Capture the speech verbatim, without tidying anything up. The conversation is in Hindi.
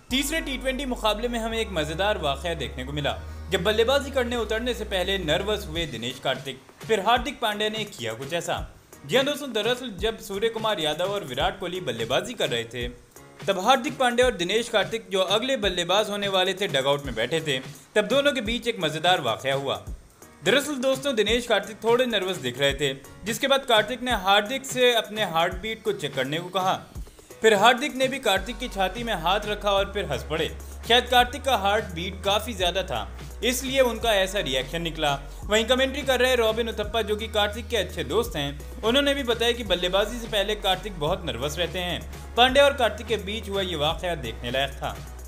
तीसरे टी ट्वेंटी मुकाबले में हमें एक मज़ेदार वाक़या देखने को मिला जब बल्लेबाजी करने उतरने से पहले नर्वस हुए दिनेश कार्तिक। फिर हार्दिक पांड्या ने किया कुछ ऐसा। जी हाँ दोस्तों, दरअसल जब सूर्य कुमार यादव और विराट कोहली बल्लेबाजी कर रहे थे तब हार्दिक पांड्या और दिनेश कार्तिक जो अगले बल्लेबाज होने वाले थे डगआउट में बैठे थे। तब दोनों के बीच एक मज़ेदार वाक़या हुआ। दरअसल दोस्तों, दिनेश कार्तिक थोड़े नर्वस दिख रहे थे, जिसके बाद कार्तिक ने हार्दिक से अपने हार्ट बीट को चेक करने को कहा। फिर हार्दिक ने भी कार्तिक की छाती में हाथ रखा और फिर हंस पड़े। शायद कार्तिक का हार्ट बीट काफ़ी ज़्यादा था, इसलिए उनका ऐसा रिएक्शन निकला। वहीं कमेंट्री कर रहे रॉबिन उथप्पा, जो कि कार्तिक के अच्छे दोस्त हैं, उन्होंने भी बताया कि बल्लेबाजी से पहले कार्तिक बहुत नर्वस रहते हैं। पांड्या और कार्तिक के बीच हुआ ये वाक़या देखने लायक था।